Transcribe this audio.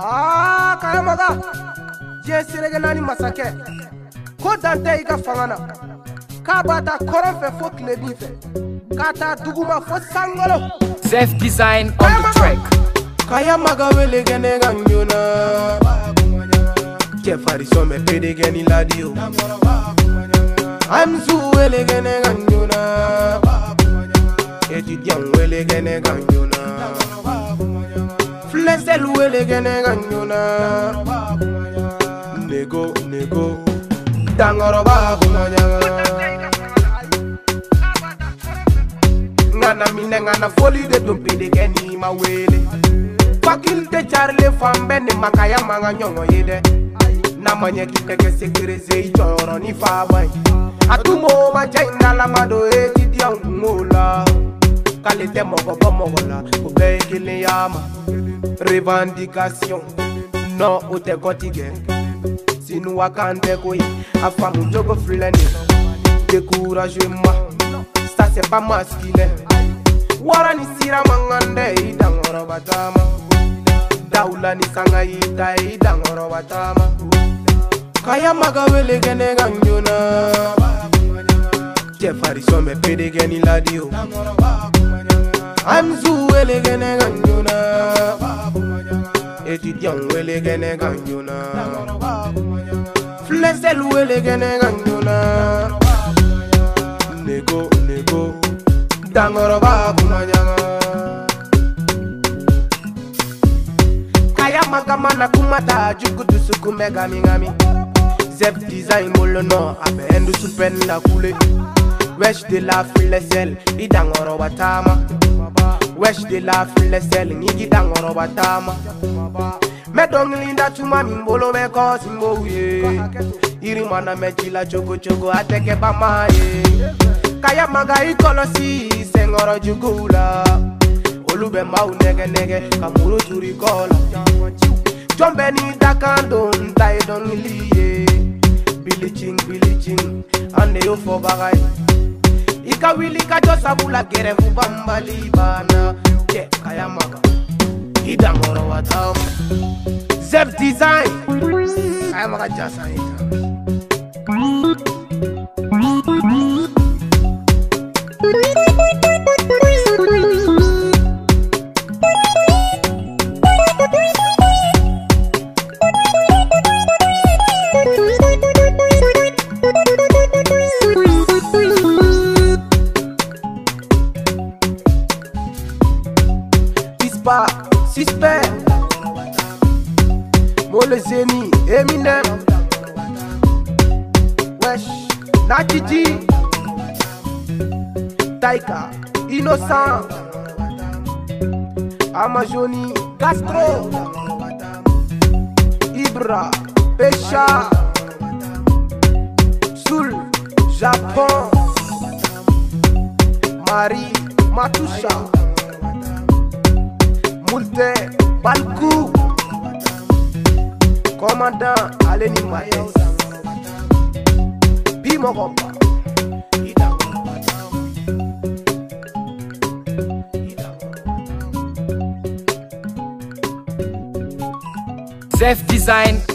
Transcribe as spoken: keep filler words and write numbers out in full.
Ah, kaya maga. Je sirege nani masake. Ko dante iga fangana. Ka bata koron fe fo klebin fe. Ka ta duguma fo sangolo. Zef Design on the track. Kaya maga wele gene gangyona. Je fari so me pede geni ladio. I'm zu wele gene gangyona. Etudiant wele gene gangyona. Flesel wele gene gangyona. Nego, nego. Dangoro ba kumanyanga. Ngana mine ngana foli de dumpi de geni ma wele. Fakilte charle fambe ni makaya manga nyongo yede. Na manye kiteke sekereze ichoro ni fabay. Atumo ma jaina la mado eti dia ngola. Kalite mogo bomogola ube kile yama. Revendication no ute kotige. Sinu wakande koi afamu jogo fleni. Découragez-moi, ça c'est pas masculin. Warani sira mangande idangoro batama. Daula ni sanga ita idangoro batama. Kaya maga wele gene gangyona. Jefari so me pede geni ladio. I'm zu wele gene gangyona. Etudiant wele gene gangyona. Flesel wele gene gangyona. Nego, nego. Dangoro ba kumanyanga. Kaya magamana kumata jukudu suku mega mingami. Zef Design molono abe endu supenda kule. Wesh de la flesel idangoro batama. Wesh de la flesel nigi dangoro batama. Me donglinda chuma mimbolo me kosi mboye. Iri mana me jila chogo chogo ateke bama ye. Kaya maga ikolosi sengoro jugula. Olube mau nege nege kamuru turi kola. Jombe ni dakando ntai don liye. Biliching biliching ande yo fo bagay. Ika wili ka josabula kere fu bambali bana. Che kaya maga idangoro watam. Zef Design kaya maga jasa ita. Suspect Mole Zeni, Eminem Wesh, Natiji Taika, Innocent Amazoni, Castro Ibra, Pesha Soul, Japon Marie, Matusha Multe, Balkou Commandant Aleni Maes Pimo Kompa Zef Design